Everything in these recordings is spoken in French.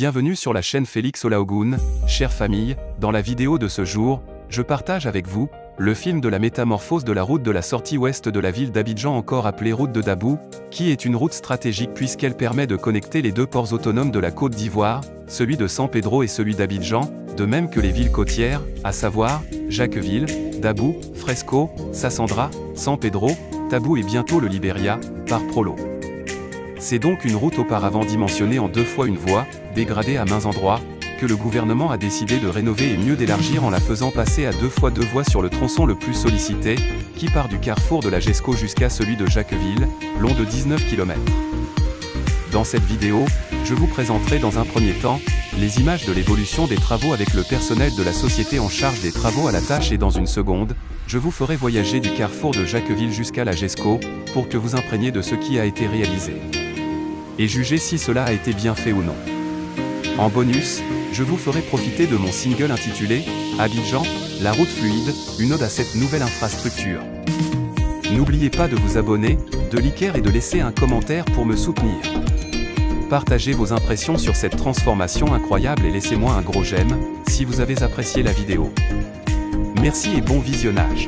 Bienvenue sur la chaîne Félix Olaogun. Chère famille, dans la vidéo de ce jour, je partage avec vous le film de la métamorphose de la route de la sortie ouest de la ville d'Abidjan, encore appelée route de Dabou, qui est une route stratégique puisqu'elle permet de connecter les deux ports autonomes de la Côte d'Ivoire, celui de San Pedro et celui d'Abidjan, de même que les villes côtières, à savoir Jacquesville, Dabou, Fresco, Sassandra, San Pedro, Tabou et bientôt le Libéria, par Prolo. C'est donc une route auparavant dimensionnée en 2 fois 1 voie, dégradée à maints endroits, que le gouvernement a décidé de rénover et mieux d'élargir en la faisant passer à 2 fois 2 voies sur le tronçon le plus sollicité, qui part du carrefour de la Gesco jusqu'à celui de Jacquesville, long de 19 km. Dans cette vidéo, je vous présenterai dans un premier temps, les images de l'évolution des travaux avec le personnel de la société en charge des travaux à la tâche, et dans une seconde, je vous ferai voyager du carrefour de Jacquesville jusqu'à la Gesco, pour que vous imprégniez de ce qui a été réalisé. Et jugez si cela a été bien fait ou non. En bonus, je vous ferai profiter de mon single intitulé « Abidjan, la route fluide », une ode à cette nouvelle infrastructure. N'oubliez pas de vous abonner, de liker et de laisser un commentaire pour me soutenir. Partagez vos impressions sur cette transformation incroyable et laissez-moi un gros j'aime, si vous avez apprécié la vidéo. Merci et bon visionnage.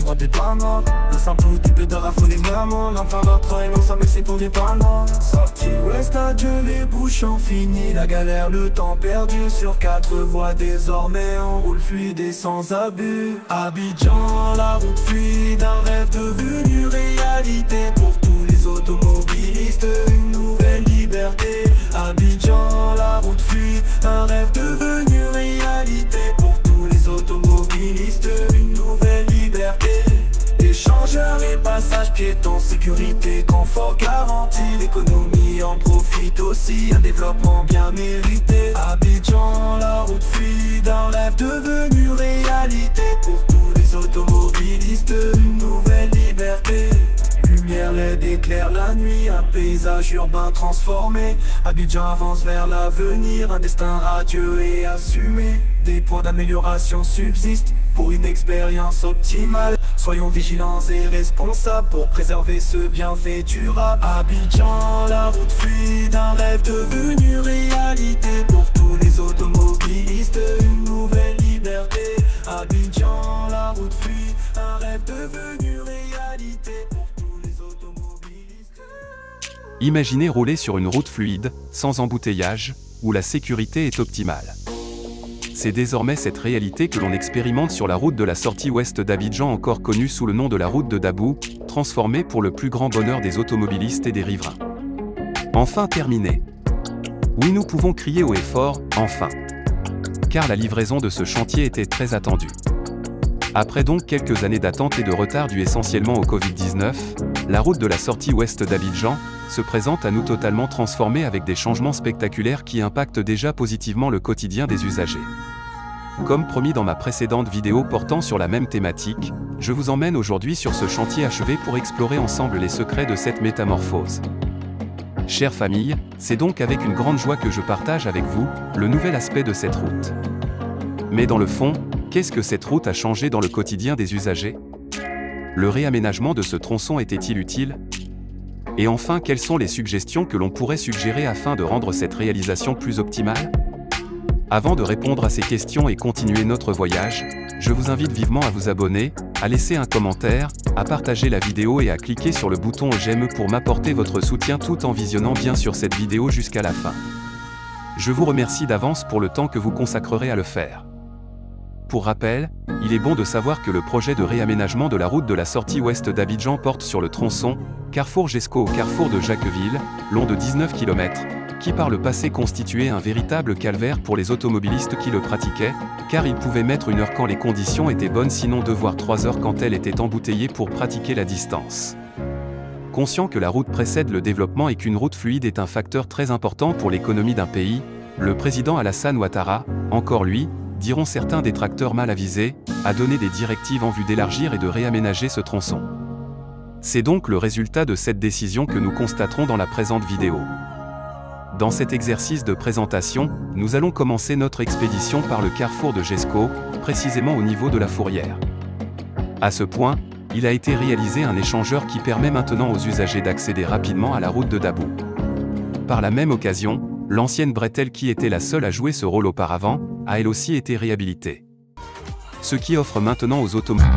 vois des panneaux. Le simple type de la folie maman. L'enfant notre et non ça mais c'est pour des panneaux. Sortie ouest, adieu les bouchons finis. La galère, le temps perdu sur 4 voies désormais. On roule fluide et sans abus. Abidjan, la route fluide, un rêve devenu réalité. Pour tous les automobilistes, une nouvelle liberté. Abidjan, la route fluide, un rêve devenu réalité. Pour tous les automobilistes, une nouvelle liberté. Échangeurs et passages piétons, sécurité, confort garanti. L'économie en profite aussi, un développement bien mérité. Abidjan, la route fluide, un rêve devenu réalité. Pour tous les automobilistes, une nouvelle liberté. Lumière, LED éclaire la nuit, un paysage urbain transformé. Abidjan avance vers l'avenir, un destin radieux et assumé. Des points d'amélioration subsistent pour une expérience optimale. Soyons vigilants et responsables pour préserver ce bienfait durable. Abidjan, la route fluide, un rêve devenu réalité. Pour tous les automobilistes, une nouvelle liberté. Abidjan, la route fluide, un rêve devenu réalité. Pour tous les automobilistes. Imaginez rouler sur une route fluide, sans embouteillage, où la sécurité est optimale. C'est désormais cette réalité que l'on expérimente sur la route de la sortie ouest d'Abidjan, encore connue sous le nom de la route de Dabou, transformée pour le plus grand bonheur des automobilistes et des riverains. Enfin terminée. Oui, nous pouvons crier haut et fort, enfin. Car la livraison de ce chantier était très attendue. Après donc quelques années d'attente et de retard dû essentiellement au Covid-19, la route de la sortie ouest d'Abidjan se présente à nous totalement transformée avec des changements spectaculaires qui impactent déjà positivement le quotidien des usagers. Comme promis dans ma précédente vidéo portant sur la même thématique, je vous emmène aujourd'hui sur ce chantier achevé pour explorer ensemble les secrets de cette métamorphose. Chère famille, c'est donc avec une grande joie que je partage avec vous le nouvel aspect de cette route. Mais dans le fond, qu'est-ce que cette route a changé dans le quotidien des usagers? Le réaménagement de ce tronçon était-il utile? Et enfin, quelles sont les suggestions que l'on pourrait suggérer afin de rendre cette réalisation plus optimale? Avant de répondre à ces questions et continuer notre voyage, je vous invite vivement à vous abonner, à laisser un commentaire, à partager la vidéo et à cliquer sur le bouton j'aime pour m'apporter votre soutien tout en visionnant bien sûr cette vidéo jusqu'à la fin. Je vous remercie d'avance pour le temps que vous consacrerez à le faire. Pour rappel, il est bon de savoir que le projet de réaménagement de la route de la sortie ouest d'Abidjan porte sur le tronçon Carrefour Jesco au carrefour de Jacqueville, long de 19 km, qui par le passé constituait un véritable calvaire pour les automobilistes qui le pratiquaient, car ils pouvaient mettre 1 heure quand les conditions étaient bonnes, sinon 2 voire 3 heures quand elle était embouteillée pour pratiquer la distance. Conscient que la route précède le développement et qu'une route fluide est un facteur très important pour l'économie d'un pays, le président Alassane Ouattara, encore lui, diront certains détracteurs mal avisés, a donné des directives en vue d'élargir et de réaménager ce tronçon. C'est donc le résultat de cette décision que nous constaterons dans la présente vidéo. Dans cet exercice de présentation, nous allons commencer notre expédition par le carrefour de Jesco, précisément au niveau de la fourrière. À ce point, il a été réalisé un échangeur qui permet maintenant aux usagers d'accéder rapidement à la route de Dabou. Par la même occasion, l'ancienne bretelle qui était la seule à jouer ce rôle auparavant, a elle aussi été réhabilitée. Ce qui offre maintenant aux automobilistes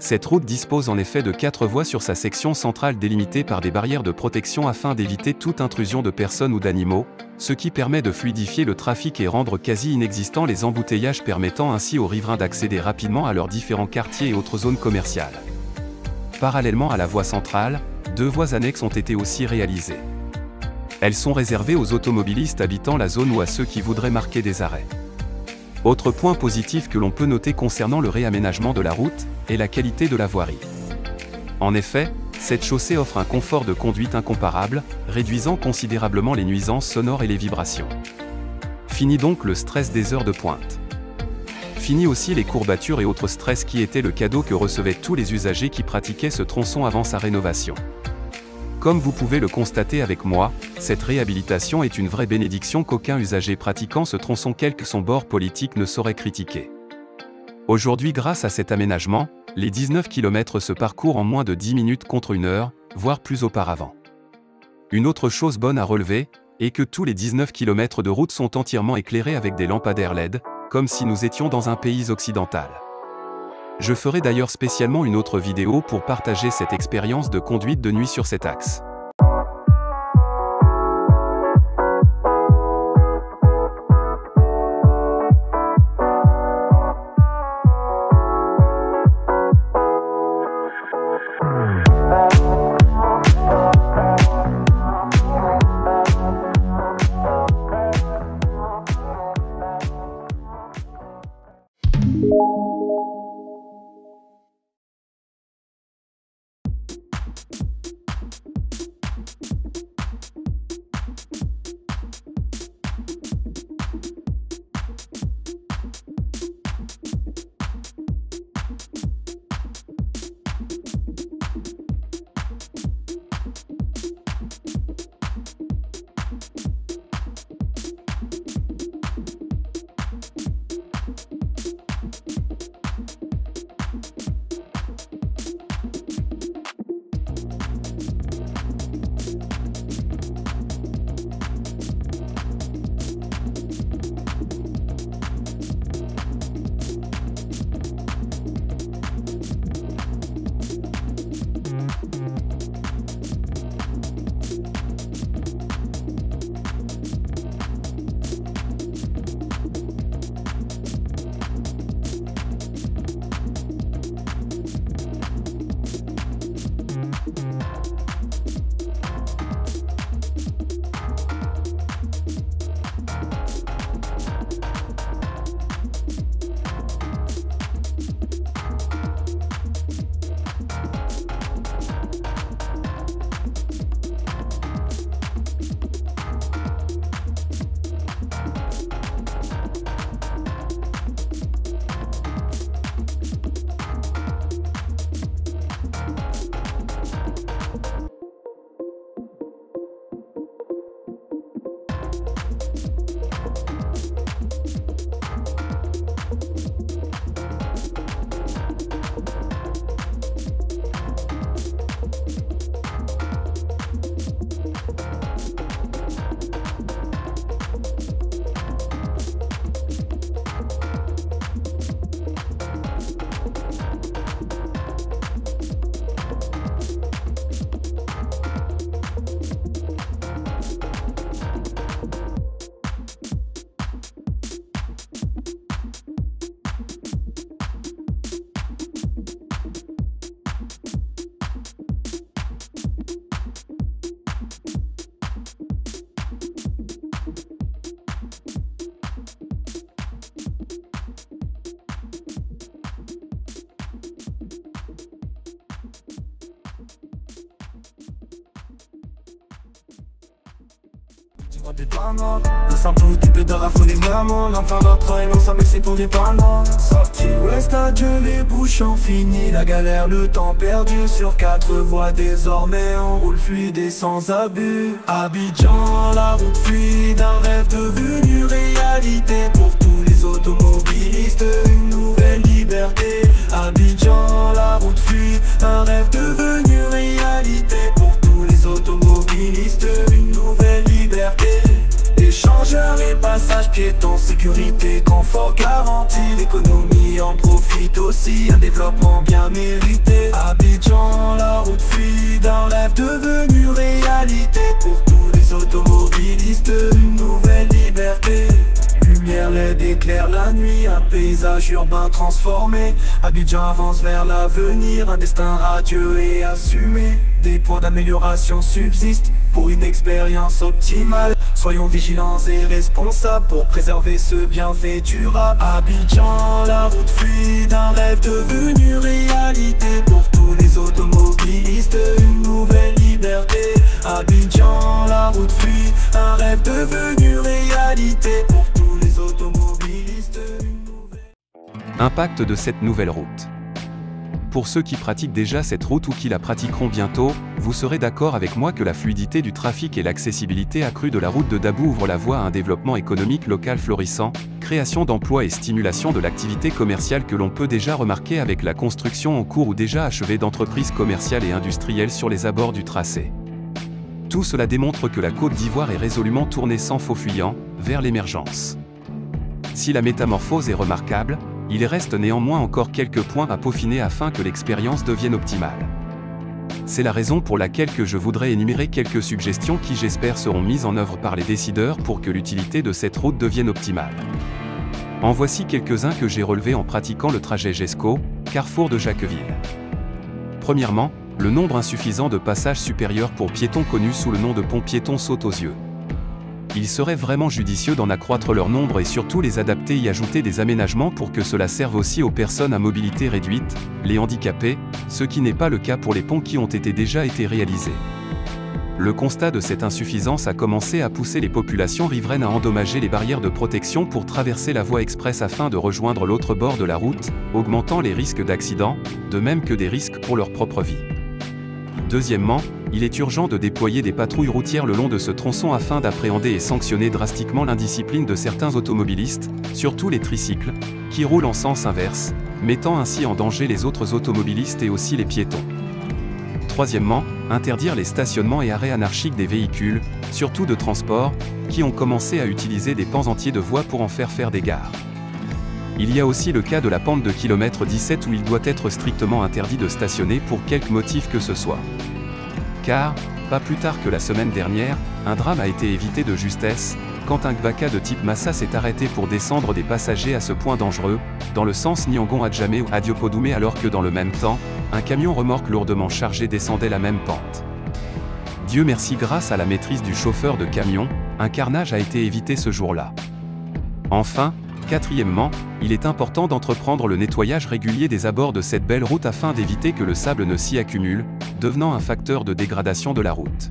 Cette route dispose en effet de 4 voies sur sa section centrale délimitée par des barrières de protection afin d'éviter toute intrusion de personnes ou d'animaux, ce qui permet de fluidifier le trafic et rendre quasi inexistants les embouteillages, permettant ainsi aux riverains d'accéder rapidement à leurs différents quartiers et autres zones commerciales. Parallèlement à la voie centrale, 2 voies annexes ont été aussi réalisées. Elles sont réservées aux automobilistes habitant la zone ou à ceux qui voudraient marquer des arrêts. Autre point positif que l'on peut noter concernant le réaménagement de la route est la qualité de la voirie. En effet, cette chaussée offre un confort de conduite incomparable, réduisant considérablement les nuisances sonores et les vibrations. Fini donc le stress des heures de pointe. Fini aussi les courbatures et autres stress qui étaient le cadeau que recevaient tous les usagers qui pratiquaient ce tronçon avant sa rénovation. Comme vous pouvez le constater avec moi, cette réhabilitation est une vraie bénédiction qu'aucun usager pratiquant ce tronçon quel que son bord politique ne saurait critiquer. Aujourd'hui, grâce à cet aménagement, les 19 km se parcourent en moins de 10 minutes contre 1 heure, voire plus auparavant. Une autre chose bonne à relever est que tous les 19 km de route sont entièrement éclairés avec des lampadaires LED, comme si nous étions dans un pays occidental. Je ferai d'ailleurs spécialement une autre vidéo pour partager cette expérience de conduite de nuit sur cet axe. Le sample du pédard affolé maman, l'enfer d'autre et non ça mais c'est ton dépendant. Sorti ouest adieu les bouchons finis la galère, le temps perdu sur 4 voies désormais on roule fluide et sans abus. Abidjan, la route fluide, un rêve devenu réalité pour tous les automobilistes, une nouvelle liberté. Abidjan, la route fluide, un rêve devenu réalité pour tous les automobilistes, une nouvelle liberté. Échangeur et passage piéton, sécurité, confort garanti, l'économie en profite. mérite aussi un développement bien mérité. Abidjan, la route fluide, un rêve devenu réalité. Pour tous les automobilistes, une nouvelle liberté. Lumière LED éclaire la nuit, un paysage urbain transformé. Abidjan avance vers l'avenir, un destin radieux et assumé. Des points d'amélioration subsistent pour une expérience optimale. Soyons vigilants et responsables pour préserver ce bienfait durable. Abidjan, la route fluide, un rêve devenu réalité. Pour tous les automobilistes, une nouvelle liberté. Abidjan, la route fluide, un rêve devenu réalité. Pour tous les automobilistes, une nouvelle... Impact de cette nouvelle route. Pour ceux qui pratiquent déjà cette route ou qui la pratiqueront bientôt, vous serez d'accord avec moi que la fluidité du trafic et l'accessibilité accrue de la route de Dabou ouvrent la voie à un développement économique local florissant, création d'emplois et stimulation de l'activité commerciale que l'on peut déjà remarquer avec la construction en cours ou déjà achevée d'entreprises commerciales et industrielles sur les abords du tracé. Tout cela démontre que la Côte d'Ivoire est résolument tournée sans faux fuyant, vers l'émergence. Si la métamorphose est remarquable, il reste néanmoins encore quelques points à peaufiner afin que l'expérience devienne optimale. C'est la raison pour laquelle je voudrais énumérer quelques suggestions qui j'espère seront mises en œuvre par les décideurs pour que l'utilité de cette route devienne optimale. En voici quelques-uns que j'ai relevés en pratiquant le trajet Gesco, carrefour de Jacqueville. Premièrement, le nombre insuffisant de passages supérieurs pour piétons connus sous le nom de pont piéton saute aux yeux. Il serait vraiment judicieux d'en accroître leur nombre et surtout les adapter et y ajouter des aménagements pour que cela serve aussi aux personnes à mobilité réduite, les handicapés, ce qui n'est pas le cas pour les ponts qui ont déjà été réalisés. Le constat de cette insuffisance a commencé à pousser les populations riveraines à endommager les barrières de protection pour traverser la voie express afin de rejoindre l'autre bord de la route, augmentant les risques d'accidents, de même que des risques pour leur propre vie. Deuxièmement, il est urgent de déployer des patrouilles routières le long de ce tronçon afin d'appréhender et sanctionner drastiquement l'indiscipline de certains automobilistes, surtout les tricycles, qui roulent en sens inverse, mettant ainsi en danger les autres automobilistes et aussi les piétons. Troisièmement, interdire les stationnements et arrêts anarchiques des véhicules, surtout de transport, qui ont commencé à utiliser des pans entiers de voies pour en faire des gares. Il y a aussi le cas de la pente de kilomètre 17 où il doit être strictement interdit de stationner pour quelque motif que ce soit. Car, pas plus tard que la semaine dernière, un drame a été évité de justesse, quand un Gbaka de type Massa s'est arrêté pour descendre des passagers à ce point dangereux, dans le sens Niangon-Adjamé ou Adiopodoumé alors que dans le même temps, un camion remorque lourdement chargé descendait la même pente. Dieu merci, grâce à la maîtrise du chauffeur de camion, un carnage a été évité ce jour-là. Enfin, quatrièmement, il est important d'entreprendre le nettoyage régulier des abords de cette belle route afin d'éviter que le sable ne s'y accumule, devenant un facteur de dégradation de la route.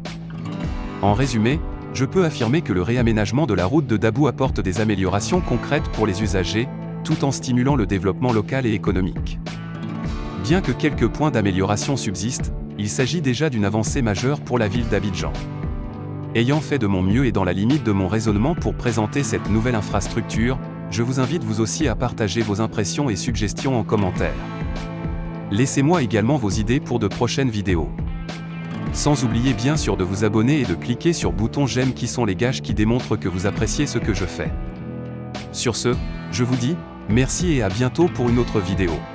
En résumé, je peux affirmer que le réaménagement de la route de Dabou apporte des améliorations concrètes pour les usagers, tout en stimulant le développement local et économique. Bien que quelques points d'amélioration subsistent, il s'agit déjà d'une avancée majeure pour la ville d'Abidjan. Ayant fait de mon mieux et dans la limite de mon raisonnement pour présenter cette nouvelle infrastructure, je vous invite vous aussi à partager vos impressions et suggestions en commentaire. Laissez-moi également vos idées pour de prochaines vidéos. Sans oublier bien sûr de vous abonner et de cliquer sur le bouton j'aime qui sont les gages qui démontrent que vous appréciez ce que je fais. Sur ce, je vous dis, merci et à bientôt pour une autre vidéo.